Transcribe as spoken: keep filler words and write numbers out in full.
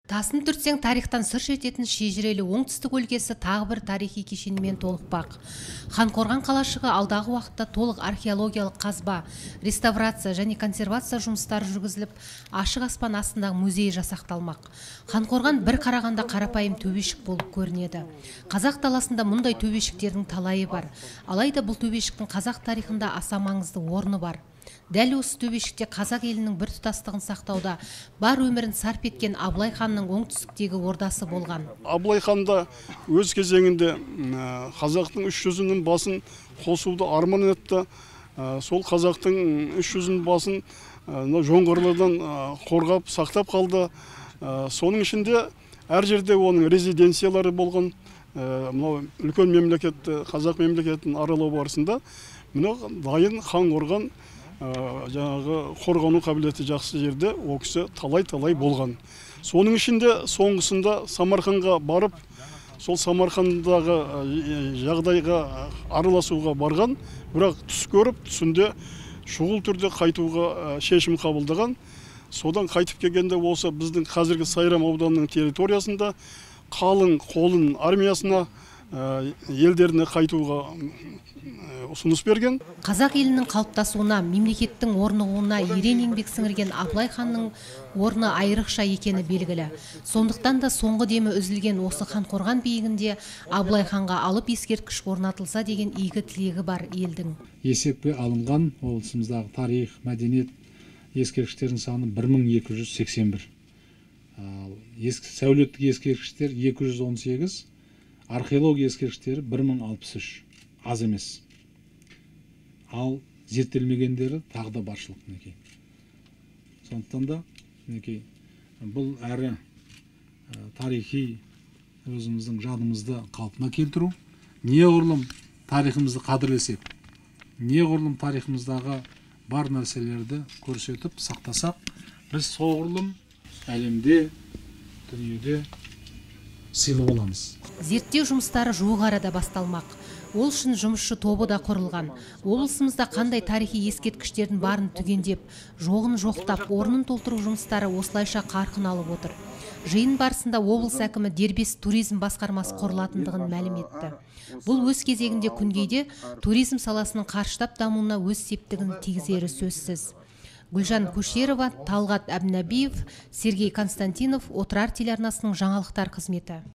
Тасын түртсең тарихтан сыр шертетін шежірелі оңтүстік өлкесі тағы бір тарихи кешенімен толықпақ. Ханқорған қалашығы алдағы уақытта толық археологиялық қазба, реставрация және консервация жұмыстары жүргізіліп, ашық аспан астындағы музей жасақталмақ. Ханқорған бір қарағанда қарапайым төбешік болып көрінеді. Қазақ даласында мұндай төбешіктердің талайы бар. Алайда бұл төбешіктің қазақ тарихында аса маңызды орны бар. Дәл осы төбешікте қазақ елінің бір тұтастығын сақтауда бар өмірін сарп еткен Абылай ханның оңтүстіктегі ордасы болған. Абылай хан да өз кезеңінде қазақтың үш жүзінің басын қосуды арман етті. Сол қазақтың үш жүзінің басын жоңғарлардан қорғап, сақтап қалды. Соның ішінде әр жерде оның резиденциялары болған. Үлкен мемлекетті, қазақ мемлекетін аралау барысында дайын Ханқорған жаңағы қорғану қабілеті жақсы жерде ол кісі талай-талай болған. Соның ішінде соңғысында Самарқанға барып, сол Самарқандағы жағдайға араласуға барған, бірақ түс көріп, түсінде шұғыл түрде қайтуға шешім қабылдаған. Содан қайтып келгенде осы біздің қазіргі Сайрам ауданының территориясында қалың қолын армиясына елдеріне қайтуға ұсыныс берген. Қазақ елінің қалыптасуына, мемлекеттің орнығуына ерен еңбек сіңірген Абылай ханның орны айрықша екені белгілі. Сондықтан да соңғы демі үзілген осы Ханқорған биігінде Абылай ханға алып ескерткіш орнатылса деген игі тілегі бар елдің. Есепке алынған облысымыздағы тарих, мәдениет ескерткіштердің саны бір мың екі жүз сексен бір. Сәулеттік ескерткіштер екі жүз он сегіз, археология ескерткіштері бір мың алпыс үш. Аз емес. Ал зерттелмегендері тағы да баршылық мінекей. Сондықтан да мінекей бұл әрі тарихи өзіміздің жадымызды қалпына келтіру, неғұрлым тарихымызды қадірлесек, неғұрлым тарихымыздағы бар нәрселерді көрсетіп сақтасақ, біз соғұрлым әлемде, дүниеде сыйлы боламыз. Зерттеу жұмыстары жуық арада басталмақ. Ол үшін жұмысшы тобы да құрылған. Облысымызда қандай тарихи ескерткіштердің барын түгендеп, жоғын жоқтап, орнын толтыру жұмыстары осылайша қарқын алып отыр. Жиын барысында облыс әкімі дербес туризм басқармасы құрылатындығын мәлім етті. Бұл өз кезегінде күнгейде туризм саласының қарыштап дамуына өз септігін тигізері сөзсіз. Гүлжан Көшерова, Талғат Әбнәбиев, Сергей Константинов, Отырар телеарнасының жаңалықтар қызметі.